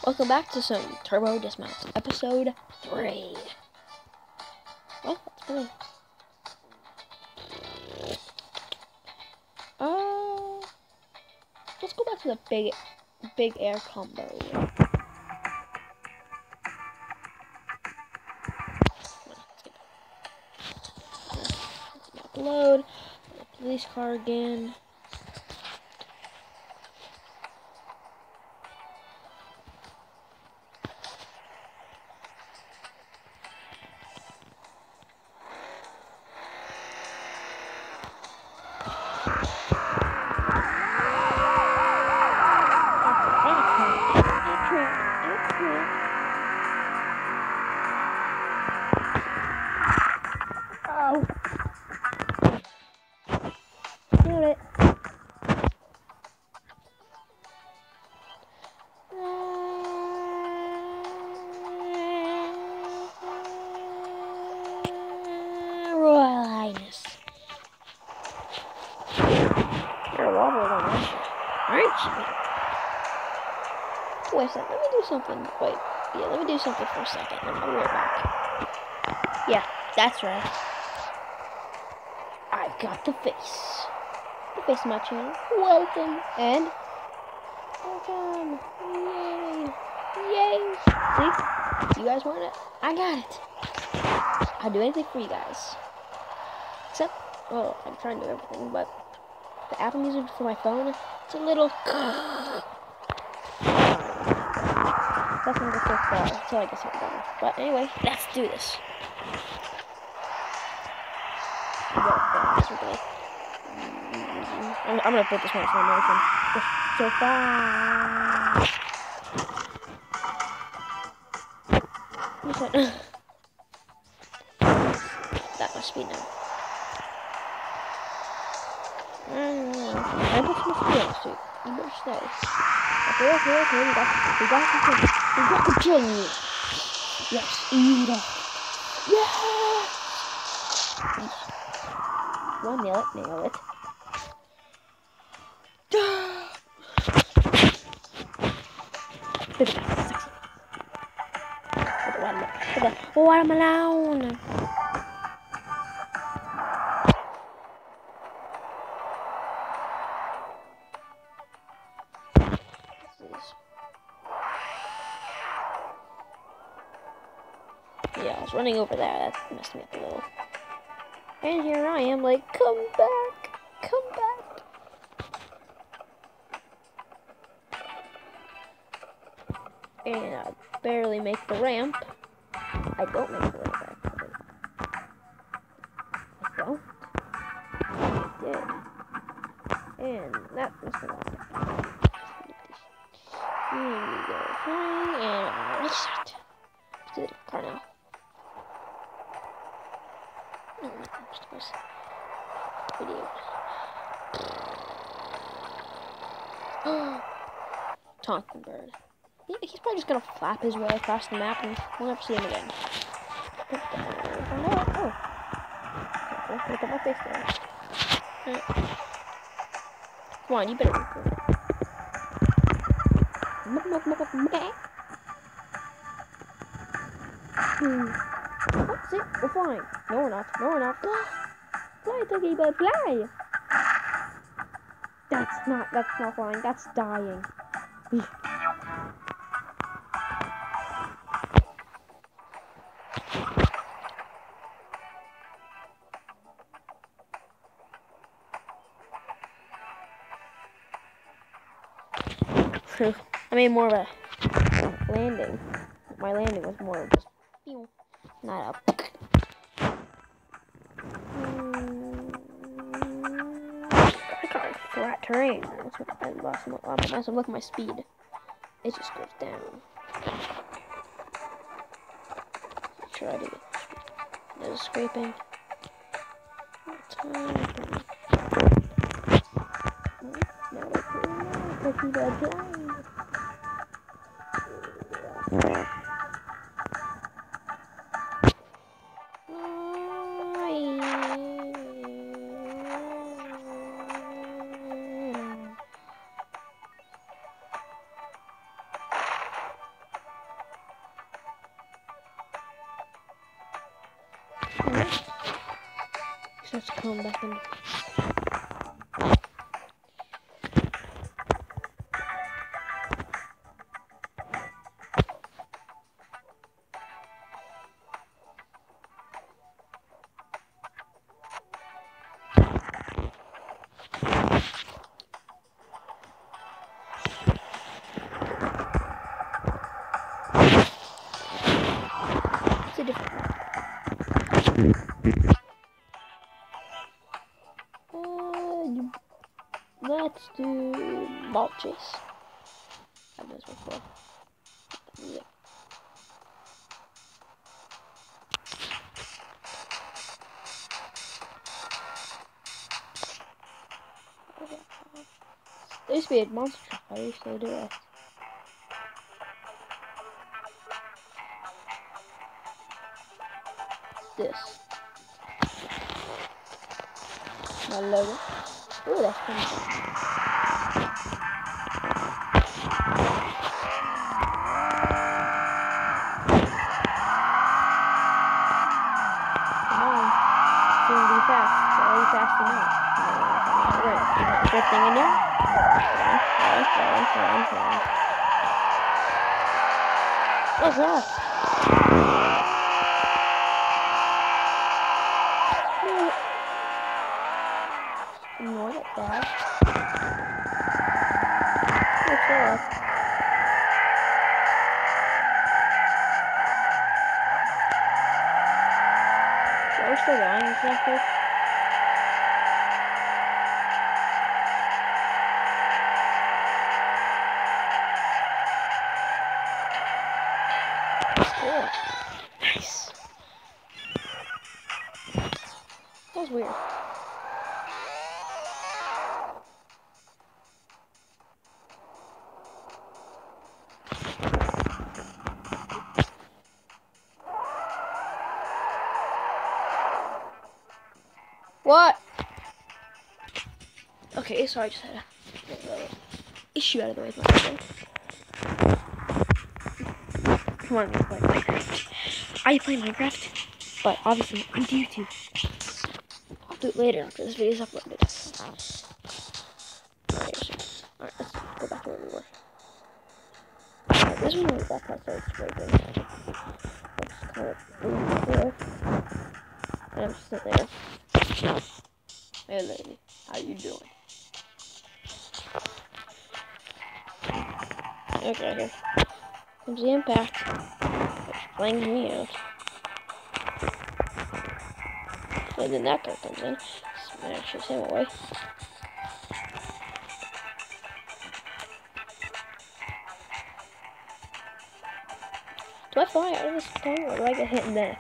Welcome back to some Turbo Dismount, episode 3. Well, that's pretty. Let's go back to the big air combo. Load the police car again. Wait a second, let me do something. Wait, yeah, let me do something for a second. I'll be right back. Yeah, that's right. I've got the face. The face of my channel. Welcome. And welcome. Yay. Yay. See? You guys want it? I got it. I'll do anything for you guys. Except, well, I'm trying to do everything, but the app I'm using for my phone, it's a little... That's not go so far until I get something done. But anyway, let's do this. I'm gonna put this one in slow motion. Just so fast. That must be now. I put some skills too. You better stay. Okay, we got to kill you. Yes, eat it. Yeah! Well, nail it. Watermelon. Yeah, I was running over there. That messed me up a little. And here I am, like, come back. And I barely make the ramp. I don't make the ramp, actually. I don't. I did. And that was the one. Here we go. Flying, and let's start. Let's do the car now. No, video. Taunting bird. Yeah, he's probably just gonna flap his way across the map and we'll never see him again. Oh. Okay, look at my face there. Right. Come on, you better record. That's it, we're flying. No, we're not. Fly, Tuggy bird, fly! That's not flying, that's dying. I made more of a landing. My landing was more of just not up. I got flat terrain. That's what I lost. Look at my speed. It just goes down. Try to get there's scraping. Alright. Starts to come back in. It's a different one. Let's do ball chase. I've done this before. Yeah. There used to be a monster truck. I used to do it. This. My logo. Ooh, that's pretty cool. Come on. It's gonna be fast. Why are you fast enough? Right. You got drifting in there? Run. What's that? Ignore that dash. What's that? Are we still going exactly? Cool. Nice. That was weird. What? Okay, sorry, I just had a issue out of the way with my phone. Come on, let's play Minecraft. I play Minecraft, but obviously on YouTube. I'll do it later after this video is uploaded. Alright, let's go back to where we were. Alright, this one was back outside, it's very good. Let's kind of move there. And I'm just sitting there. Hey lady, how you doing? Okay, here comes the impact. Which flings me out. And then that guy comes in. Smashes him away. Do I fly out of this tunnel or do I get hit in that?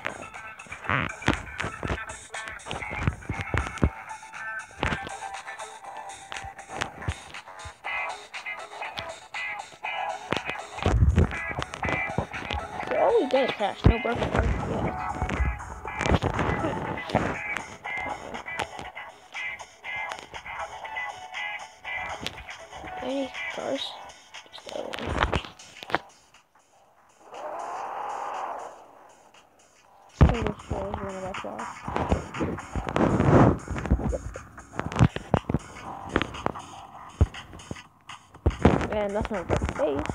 So all we get is cash, no broken parts yet. Any cars? Just the other one. Man, that's not a good space.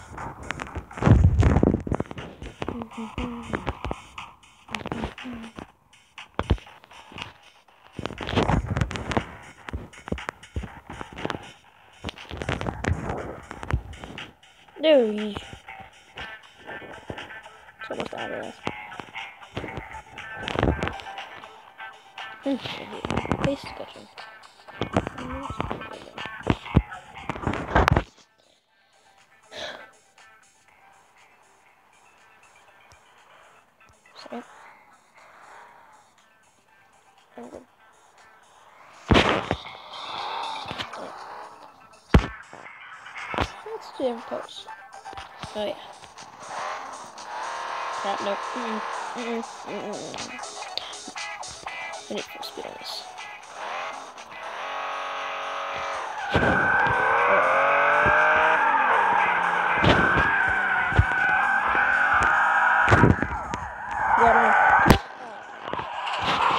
Dude, it's almost out of this. Face sketching. Sorry. Let's do different pose. Oh yeah. Crap, nope. I need full speed on this. Yeah,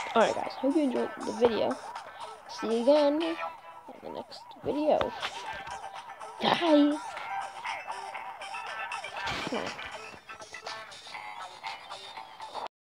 Alright guys, hope you enjoyed the video. See you again in the next video. Bye! Come on.